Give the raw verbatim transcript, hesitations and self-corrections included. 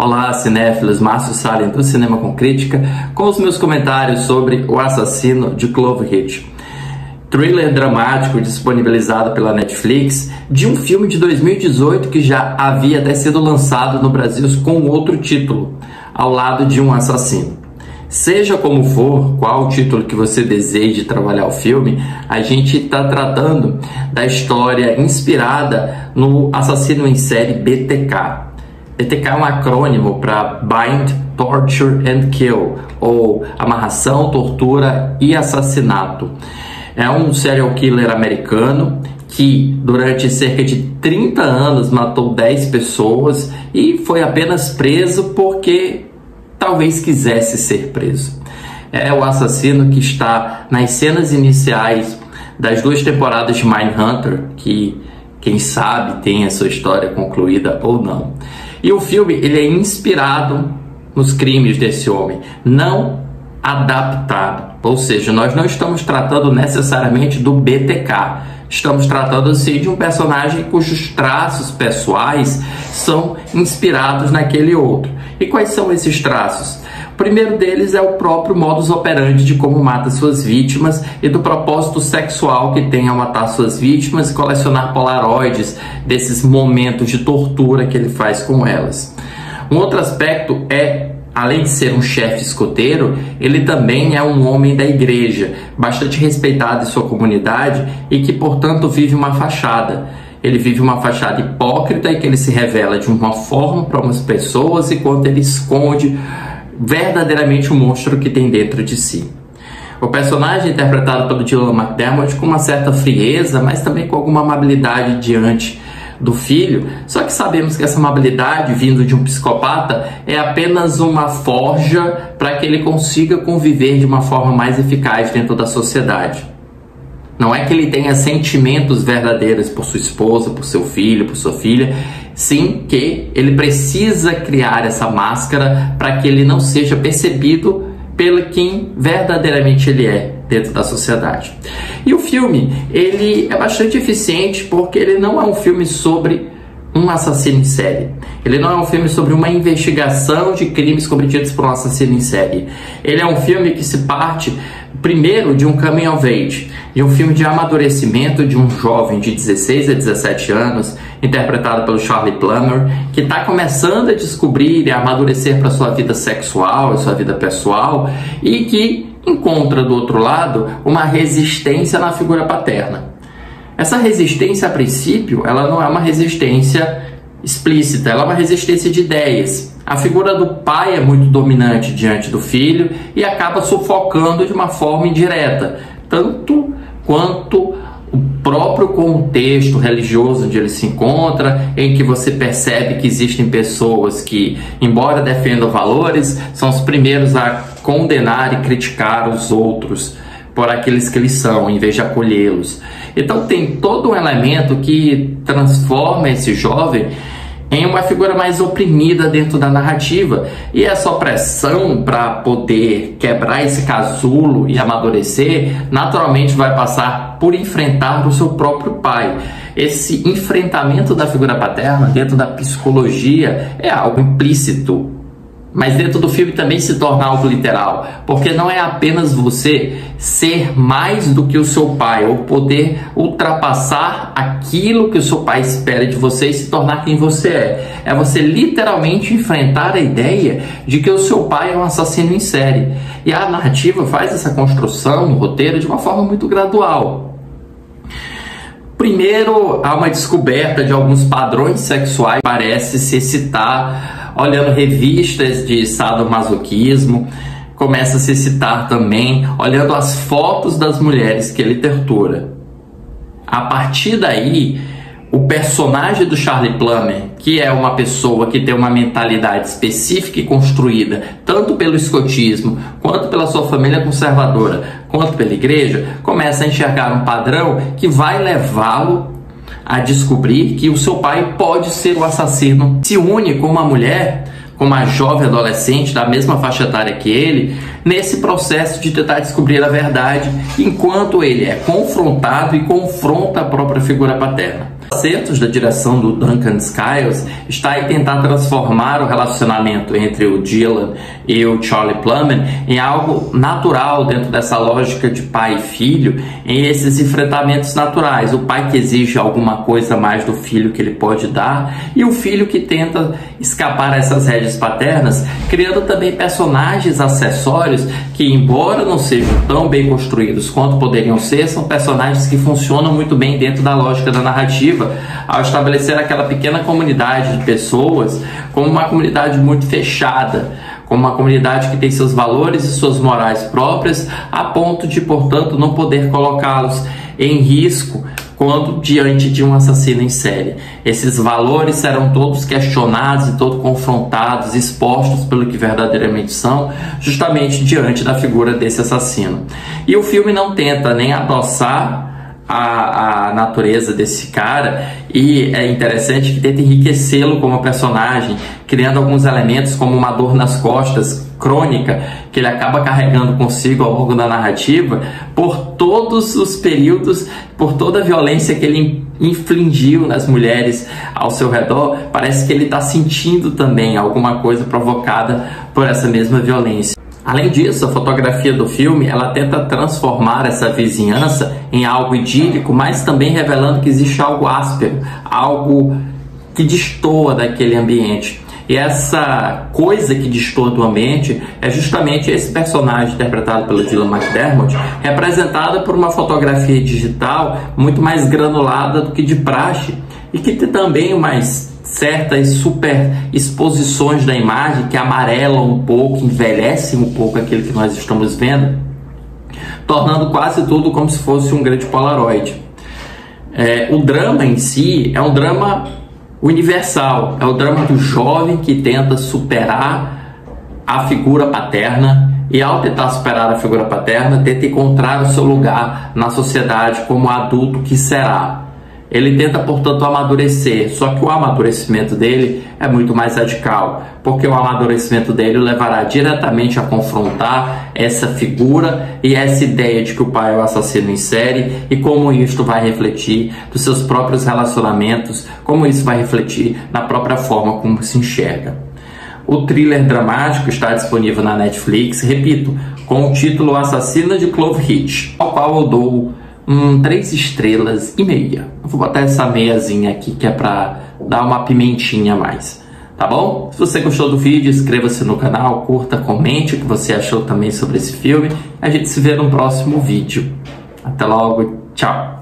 Olá, cinéfilos, Márcio Salem do Cinema com Crítica, com os meus comentários sobre O Assassino de Clover Hitch. Thriller dramático disponibilizado pela Netflix de um filme de dois mil e dezoito que já havia até sido lançado no Brasil com outro título, Ao Lado de um Assassino. Seja como for, qual o título que você deseje trabalhar o filme, a gente está tratando da história inspirada no assassino em série B T K. B T K é um acrônimo para Bind, Torture and Kill, ou amarração, tortura e assassinato. É um serial killer americano que durante cerca de trinta anos matou dez pessoas e foi apenas preso porque talvez quisesse ser preso. É o assassino que está nas cenas iniciais das duas temporadas de Mindhunter, que quem sabe tem a sua história concluída ou não. E o filme ele é inspirado nos crimes desse homem, não adaptado. Ou seja, nós não estamos tratando necessariamente do B T K. Estamos tratando sim de um personagem cujos traços pessoais são inspirados naquele outro. E quais são esses traços? O primeiro deles é o próprio modus operandi de como mata suas vítimas e do propósito sexual que tem ao matar suas vítimas e colecionar polaroides desses momentos de tortura que ele faz com elas. Um outro aspecto é, além de ser um chefe escoteiro, ele também é um homem da igreja, bastante respeitado em sua comunidade e que, portanto, vive uma fachada. Ele vive uma fachada hipócrita e que ele se revela de uma forma para umas pessoas enquanto ele esconde verdadeiramente o monstro que tem dentro de si. O personagem interpretado pelo Dylan McDermott com uma certa frieza, mas também com alguma amabilidade diante do filho, só que sabemos que essa amabilidade vindo de um psicopata é apenas uma forja para que ele consiga conviver de uma forma mais eficaz dentro da sociedade. Não é que ele tenha sentimentos verdadeiros por sua esposa, por seu filho, por sua filha, sim que ele precisa criar essa máscara para que ele não seja percebido pelo quem verdadeiramente ele é dentro da sociedade. E o filme, ele é bastante eficiente porque ele não é um filme sobre um assassino em série. Ele não é um filme sobre uma investigação de crimes cometidos por um assassino em série. Ele é um filme que se parte, primeiro, de um coming of age, de um filme de amadurecimento de um jovem de dezesseis a dezessete anos, interpretado pelo Charlie Plummer, que está começando a descobrir e a amadurecer para sua vida sexual e sua vida pessoal, e que encontra do outro lado uma resistência na figura paterna. Essa resistência, a princípio, ela não é uma resistência explícita, ela é uma resistência de ideias. A figura do pai é muito dominante diante do filho e acaba sufocando de uma forma indireta, tanto quanto o próprio contexto religioso onde ele se encontra, em que você percebe que existem pessoas que, embora defendam valores, são os primeiros a condenar e criticar os outros por aqueles que eles são, em vez de acolhê-los. Então tem todo um elemento que transforma esse jovem em uma figura mais oprimida dentro da narrativa. E essa opressão, para poder quebrar esse casulo e amadurecer, naturalmente vai passar por enfrentar o seu próprio pai. Esse enfrentamento da figura paterna dentro da psicologia é algo implícito, mas dentro do filme também se torna algo literal, porque não é apenas você ser mais do que o seu pai, ou poder ultrapassar aquilo que o seu pai espera de você e se tornar quem você é. É você literalmente enfrentar a ideia de que o seu pai é um assassino em série. E a narrativa faz essa construção no roteiro de uma forma muito gradual. Primeiro, há uma descoberta de alguns padrões sexuais, parece se excitar olhando revistas de sadomasoquismo, começa a se citar também olhando as fotos das mulheres que ele tortura. A partir daí, o personagem do Charlie Plummer, que é uma pessoa que tem uma mentalidade específica e construída tanto pelo escotismo, quanto pela sua família conservadora, quanto pela igreja, começa a enxergar um padrão que vai levá-lo a descobrir que o seu pai pode ser o assassino. Se une com uma mulher, com uma jovem adolescente da mesma faixa etária que ele, nesse processo de tentar descobrir a verdade, enquanto ele é confrontado e confronta a própria figura paterna. acertos da direção do Duncan Skiles está em tentar transformar o relacionamento entre o Dylan e o Charlie Plummer em algo natural dentro dessa lógica de pai e filho, em esses enfrentamentos naturais. O pai que exige alguma coisa mais do filho que ele pode dar e o filho que tenta escapar a essas rédeas paternas, criando também personagens acessórios que, embora não sejam tão bem construídos quanto poderiam ser, são personagens que funcionam muito bem dentro da lógica da narrativa, ao estabelecer aquela pequena comunidade de pessoas como uma comunidade muito fechada, como uma comunidade que tem seus valores e suas morais próprias, a ponto de, portanto, não poder colocá-los em risco quando diante de um assassino em série. Esses valores serão todos questionados e todos confrontados, expostos pelo que verdadeiramente são, justamente diante da figura desse assassino. E o filme não tenta nem adoçar A, a natureza desse cara, e é interessante que tenta enriquecê-lo como personagem, criando alguns elementos como uma dor nas costas crônica que ele acaba carregando consigo ao longo da narrativa por todos os períodos, por toda a violência que ele infligiu nas mulheres ao seu redor. Parece que ele está sentindo também alguma coisa provocada por essa mesma violência. Além disso, a fotografia do filme ela tenta transformar essa vizinhança em algo idílico, mas também revelando que existe algo áspero, algo que destoa daquele ambiente. E essa coisa que destoa do ambiente é justamente esse personagem interpretado pelo Dylan McDermott, representado por uma fotografia digital muito mais granulada do que de praxe e que tem também mais certas super exposições da imagem que amarelam um pouco, envelhecem um pouco aquilo que nós estamos vendo, tornando quase tudo como se fosse um grande Polaroid. É, o drama em si é um drama universal, é o drama do jovem que tenta superar a figura paterna e, ao tentar superar a figura paterna, tenta encontrar o seu lugar na sociedade como adulto que será. Ele tenta, portanto, amadurecer, só que o amadurecimento dele é muito mais radical, porque o amadurecimento dele o levará diretamente a confrontar essa figura e essa ideia de que o pai é o assassino em série, e como isto vai refletir dos seus próprios relacionamentos, como isso vai refletir na própria forma como se enxerga. O thriller dramático está disponível na Netflix, repito, com o título Assassino de Cloverhead, ao qual eu dou Hum, três estrelas e meia. Eu vou botar essa meiazinha aqui que é pra dar uma pimentinha a mais, tá bom? Se você gostou do vídeo, inscreva-se no canal, curta, comente o que você achou também sobre esse filme. A gente se vê no próximo vídeo. Até logo, tchau!